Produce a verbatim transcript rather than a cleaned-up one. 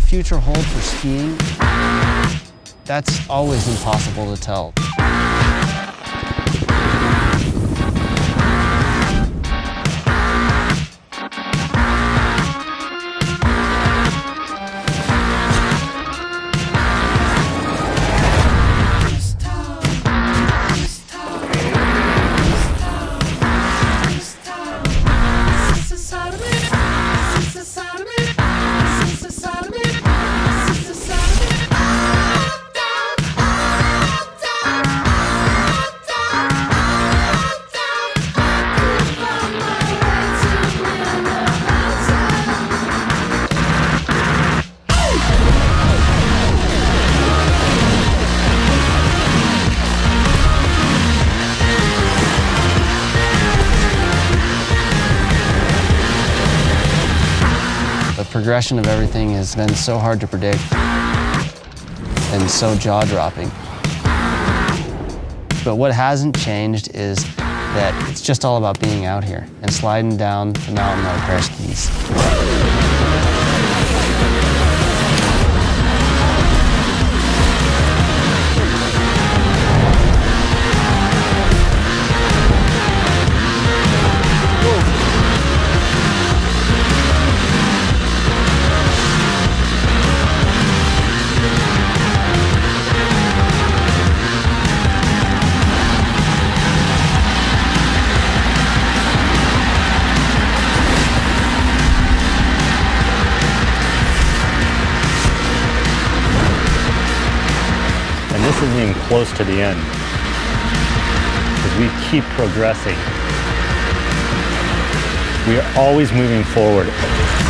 future hold for skiing? That's always impossible to tell. The progression of everything has been so hard to predict and so jaw-dropping. But what hasn't changed is that it's just all about being out here and sliding down the mountain on a pair of skis. This is getting close to the end because we keep progressing. We are always moving forward.